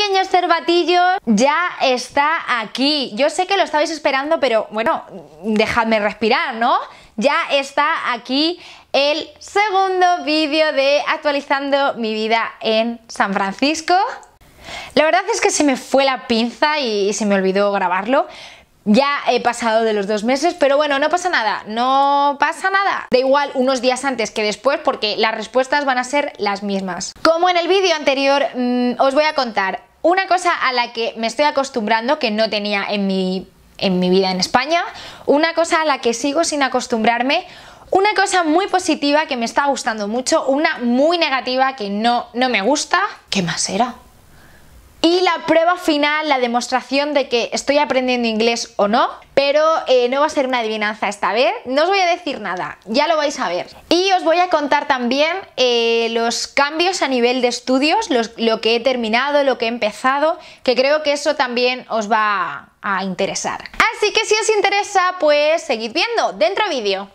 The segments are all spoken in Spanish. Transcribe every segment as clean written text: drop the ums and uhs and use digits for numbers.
pequeños cervatillos, ya está aquí. Yo sé que lo estabais esperando, pero bueno, dejadme respirar, ¿no? Ya está aquí el segundo vídeo de actualizando mi vida en San Francisco. La verdad es que se me fue la pinza y se me olvidó grabarlo. Ya he pasado de los 2 meses, pero bueno, no pasa nada, no pasa nada. Da igual unos días antes que después porque las respuestas van a ser las mismas. Como en el vídeo anterior, os voy a contar una cosa a la que me estoy acostumbrando que no tenía en mi vida en España, una cosa a la que sigo sin acostumbrarme, una cosa muy positiva que me está gustando mucho, una muy negativa que no me gusta. ¿Qué más era? Y la prueba final, la demostración de que estoy aprendiendo inglés o no, pero no va a ser una adivinanza esta vez, no os voy a decir nada, ya lo vais a ver. Y os voy a contar también los cambios a nivel de estudios, lo que he terminado, lo que he empezado, que creo que eso también os va a interesar. Así que si os interesa, pues seguid viendo, dentro vídeo.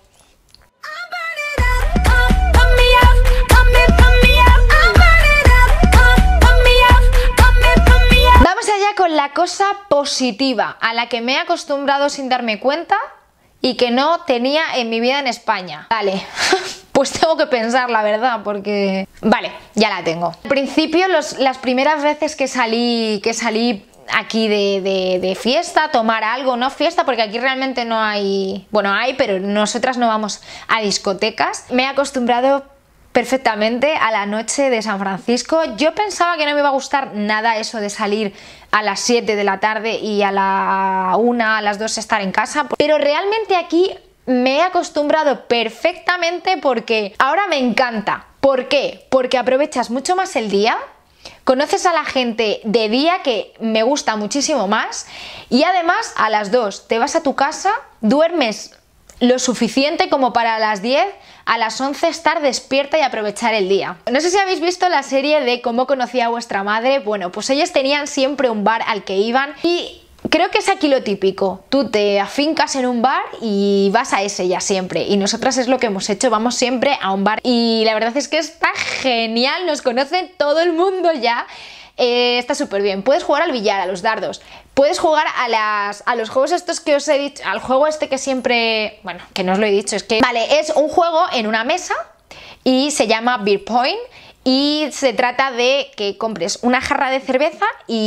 Vamos allá con la cosa positiva, a la que me he acostumbrado sin darme cuenta y que no tenía en mi vida en España. Vale, pues tengo que pensar la verdad, porque... Vale, ya la tengo. Al principio, las primeras veces que salí aquí de fiesta, a tomar algo, no fiesta, porque aquí realmente no hay... Bueno, hay, pero nosotras no vamos a discotecas. Me he acostumbrado perfectamente a la noche de San Francisco. Yo pensaba que no me iba a gustar nada eso de salir a las 7 de la tarde y a la 1, a las 2 estar en casa, pero realmente aquí me he acostumbrado perfectamente porque ahora me encanta. ¿Por qué? Porque aprovechas mucho más el día, conoces a la gente de día, que me gusta muchísimo más, y además a las 2 te vas a tu casa, duermes lo suficiente como para las 10, a las 11 estar despierta y aprovechar el día. No sé si habéis visto la serie de Cómo conocí a vuestra madre. Bueno, pues ellos tenían siempre un bar al que iban y creo que es aquí lo típico. Tú te afincas en un bar y vas a ese ya siempre. Y nosotras es lo que hemos hecho, vamos siempre a un bar. Y la verdad es que está genial, nos conoce todo el mundo ya. Está súper bien. Puedes jugar al billar, a los dardos. Puedes jugar a los juegos estos que os he dicho. Al juego este que siempre... Bueno, que no os lo he dicho, es que... Vale, es un juego en una mesa y se llama Beer Point. Y se trata de que compres una jarra de cerveza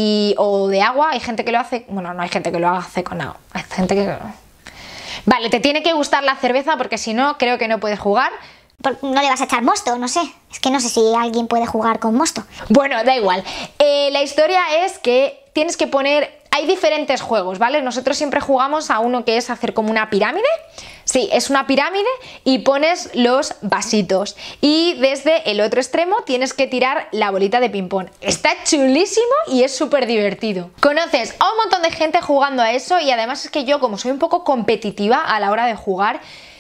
o de agua. Hay gente que lo hace... Bueno, no hay gente que lo hace con agua. Hay gente que... Vale, te tiene que gustar la cerveza porque si no, creo que no puedes jugar. No le vas a echar mosto, no sé. Es que no sé si alguien puede jugar con mosto. Bueno, da igual. La historia es que tienes que poner... Hay diferentes juegos, ¿vale? Nosotros siempre jugamos a uno que es hacer como una pirámide. Sí, es una pirámide y pones los vasitos. Y desde el otro extremo tienes que tirar la bolita de ping-pong. Está chulísimo y es súper divertido. Conoces a un montón de gente jugando a eso y además es que yo, como soy un poco competitiva a la hora de jugar,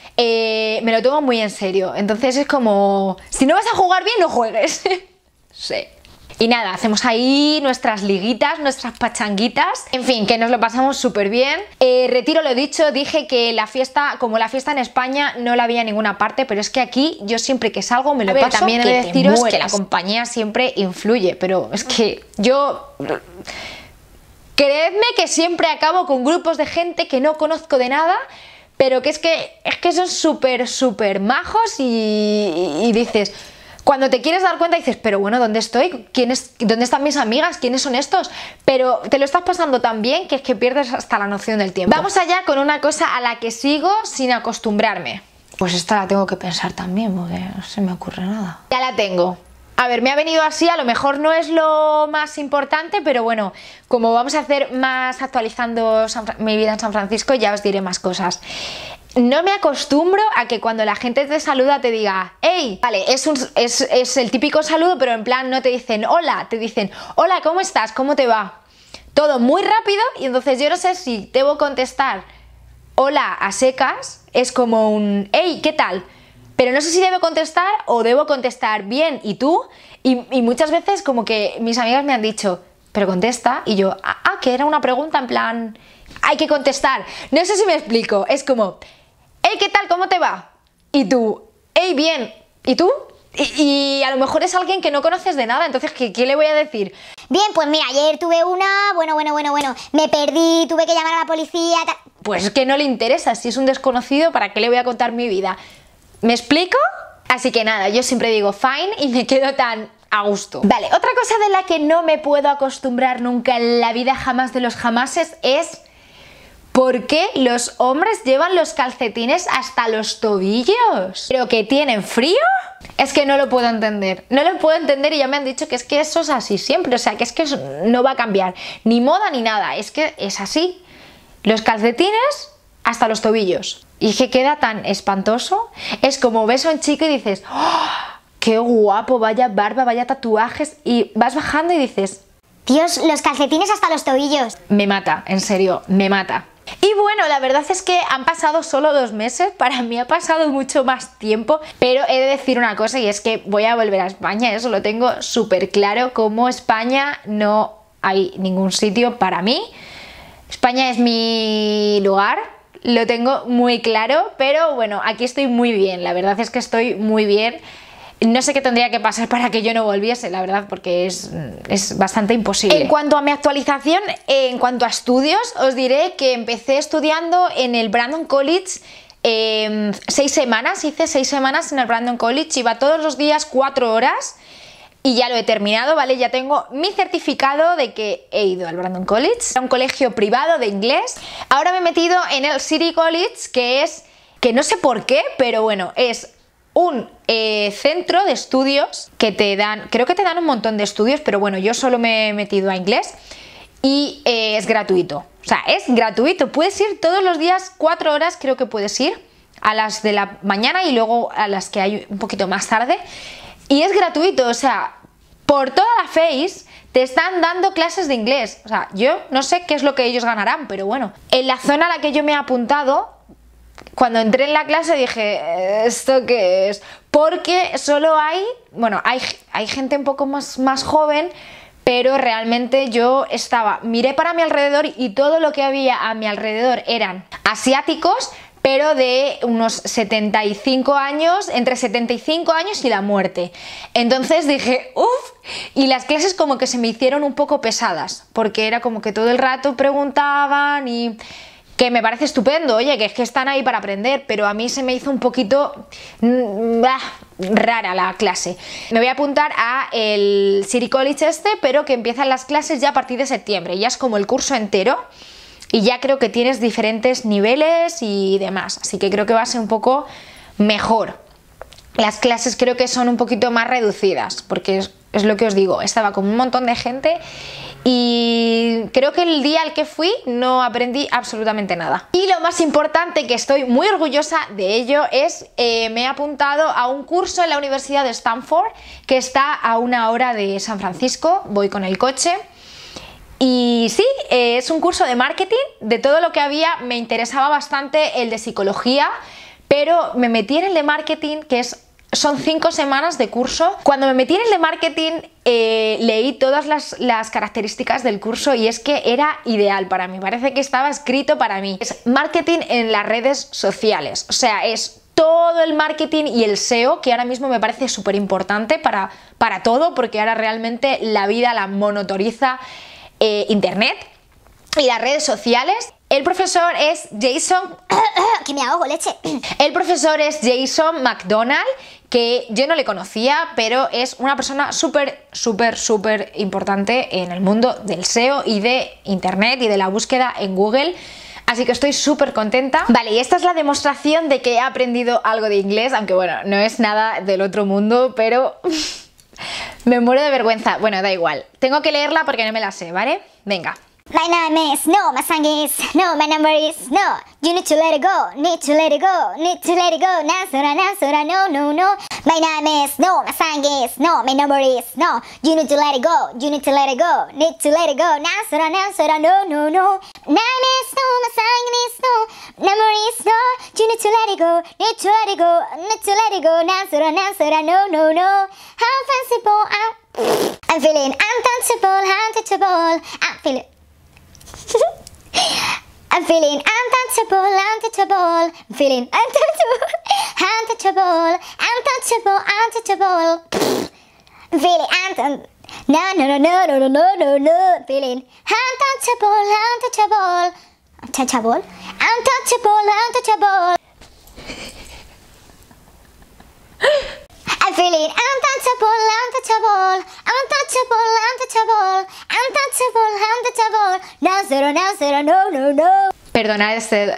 me lo tomo muy en serio. Entonces es como... Si no vas a jugar bien, no juegues. Sí. Y nada, hacemos ahí nuestras liguitas, nuestras pachanguitas. En fin, que nos lo pasamos súper bien. Retiro lo dicho, dije que la fiesta, como la fiesta en España, no la había en ninguna parte, pero es que aquí yo siempre que salgo me lo paso. También he de deciros que la compañía siempre influye, son es que yo... Creedme que siempre acabo con grupos de gente que no conozco de nada, pero que es que son súper majos y dices... Cuando te quieres dar cuenta dices, pero bueno, ¿dónde estoy? ¿Dónde están mis amigas? ¿Quiénes son estos? Pero te lo estás pasando tan bien que es que pierdes hasta la noción del tiempo. Vamos allá con una cosa a la que sigo sin acostumbrarme. Pues esta la tengo que pensar también, porque no se me ocurre nada. Ya la tengo. A ver, me ha venido así, a lo mejor no es lo más importante, pero bueno, como vamos a hacer más actualizando mi vida en San Francisco, ya os diré más cosas. No me acostumbro a que cuando la gente te saluda te diga ¡hey! Vale, es el típico saludo, pero en plan no te dicen hola, te dicen hola, ¿cómo estás? ¿Cómo te va? Todo muy rápido y entonces yo no sé si debo contestar hola a secas, es como un ¡hey! ¿Qué tal? Pero no sé si debo contestar o debo contestar bien, ¿y tú? Y muchas veces como que mis amigas me han dicho pero contesta y yo, que era una pregunta en plan hay que contestar. No sé si me explico, es como hey, ¿qué tal? ¿Cómo te va? Y tú, hey, bien. ¿Y tú? Y a lo mejor es alguien que no conoces de nada, entonces ¿qué le voy a decir? Bien, pues mira, ayer tuve una, bueno, me perdí, tuve que llamar a la policía, Pues que no le interesa, si es un desconocido, ¿para qué le voy a contar mi vida? ¿Me explico? Así que nada, yo siempre digo fine y me quedo tan a gusto. Vale, otra cosa de la que no me puedo acostumbrar nunca en la vida jamás de los jamases es ¿por qué los hombres llevan los calcetines hasta los tobillos? ¿Pero que tienen frío? Es que no lo puedo entender. No lo puedo entender y ya me han dicho que es que eso es así siempre. O sea, que es que eso no va a cambiar. Ni moda ni nada. Es que es así. Los calcetines hasta los tobillos. Y es que queda tan espantoso. Es como ves a un chico y dices ¡oh, qué guapo! Vaya barba, vaya tatuajes. Y vas bajando y dices Dios, los calcetines hasta los tobillos. me mata, en serio, me mata. Y bueno, la verdad es que han pasado solo 2 meses, para mí ha pasado mucho más tiempo, pero he de decir una cosa y es que voy a volver a España, eso lo tengo súper claro, como España no hay ningún sitio para mí, España es mi lugar, lo tengo muy claro, pero bueno, aquí estoy muy bien, la verdad es que estoy muy bien. No sé qué tendría que pasar para que yo no volviese, la verdad, porque es bastante imposible. En cuanto a mi actualización, en cuanto a estudios, os diré que empecé estudiando en el Brandon College 6 semanas, hice 6 semanas en el Brandon College, iba todos los días 4 horas y ya lo he terminado, ¿vale? Ya tengo mi certificado de que he ido al Brandon College, era un colegio privado de inglés. Ahora me he metido en el City College, que no sé por qué, pero bueno, es un centro de estudios que te dan, creo que te dan un montón de estudios, pero bueno, yo solo me he metido a inglés y es gratuito, o sea, es gratuito, puedes ir todos los días 4 horas, creo que puedes ir a las de la mañana y luego a las que hay un poquito más tarde y es gratuito, o sea, por toda la Face te están dando clases de inglés, o sea, yo no sé qué es lo que ellos ganarán, pero bueno, en la zona a la que yo me he apuntado, cuando entré en la clase dije, ¿esto qué es? Porque solo hay, bueno, hay gente un poco más joven, pero realmente yo miré para mi alrededor y todo lo que había a mi alrededor eran asiáticos, pero de unos 75 años, entre 75 años y la muerte. Entonces dije, uff, y las clases como que se me hicieron un poco pesadas, porque era como que todo el rato preguntaban y que me parece estupendo, oye, que es que están ahí para aprender, pero a mí se me hizo un poquito rara la clase. Me voy a apuntar a el City College pero que empiezan las clases ya a partir de septiembre, ya es como el curso entero y ya creo que tienes diferentes niveles y demás, así que creo que va a ser un poco mejor. Las clases creo que son un poquito más reducidas, porque es lo que os digo, estaba con un montón de gente y creo que el día al que fui no aprendí absolutamente nada. Y lo más importante, que estoy muy orgullosa de ello, es me he apuntado a un curso en la Universidad de Stanford que está a 1 hora de San Francisco, voy con el coche. Y sí, es un curso de marketing, de todo lo que había me interesaba bastante el de psicología, pero me metí en el de marketing, son 5 semanas de curso. Cuando me metí en el de marketing leí todas las características del curso y es que era ideal para mí, parece que estaba escrito para mí. Es marketing en las redes sociales, o sea, es todo el marketing y el SEO, que ahora mismo me parece súper importante para todo, porque ahora realmente la vida la monotoriza internet y las redes sociales. El profesor es Jason... que me ahogo, leche. El profesor es Jason McDonald, que yo no le conocía, pero es una persona súper importante en el mundo del SEO y de internet y de la búsqueda en Google. Así que estoy súper contenta. Vale, y esta es la demostración de que he aprendido algo de inglés, aunque bueno, no es nada del otro mundo, pero me muero de vergüenza. Bueno, da igual. Tengo que leerla porque no me la sé, ¿vale? Venga. My name is no, my song is no, my number is no. You need to let it go, need to let it go, need to let it go. Nasura, no, no, no. My name is no, my song is no, my number is no. You need to let it go, you need to let it go, need to let it go. Nasura, no, no, no. Name is no, my song is no, number is no. You need to let it go, need to let it go, need to let it go. Nasura, no, no. How fanciful I'm feeling untouchable, I'm feeling I'm feeling untouchable, I'm feeling untouchable, I'm feeling No, no, no, no, no, no, no, no, no. I'm feeling untouchable, untouchable. Untouchable? Untouchable, untouchable. I'm feeling untouchable, untouchable. Untouchable, untouchable. Untouchable, untouchable. No, zero, no, zero, no, no, no. Perdonad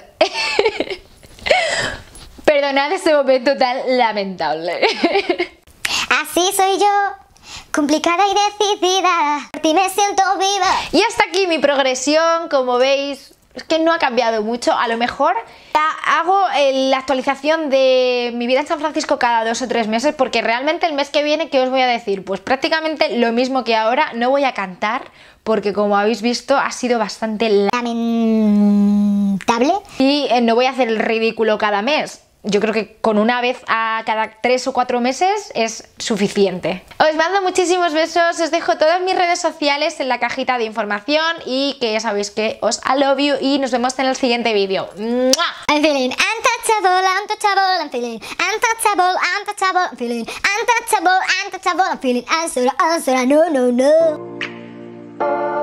Perdonad este momento tan lamentable. Así soy yo, complicada y decidida. Por ti me siento viva. Y hasta aquí mi progresión, como veis, es que no ha cambiado mucho. A lo mejor hago la actualización de mi vida en San Francisco cada 2 o 3 meses, porque realmente el mes que viene, ¿qué os voy a decir? Pues prácticamente lo mismo que ahora. No voy a cantar, porque como habéis visto ha sido bastante lamentable. Y no voy a hacer el ridículo cada mes. Yo creo que con una vez a cada 3 o 4 meses es suficiente. Os mando muchísimos besos, os dejo todas mis redes sociales en la cajita de información y que ya sabéis que os I love you y nos vemos en el siguiente vídeo. ¡Mua! I'm feeling untouchable, untouchable. I'm feeling untouchable, untouchable. I'm feeling untouchable, untouchable. I'm feeling unsura, unsura, no, no, no.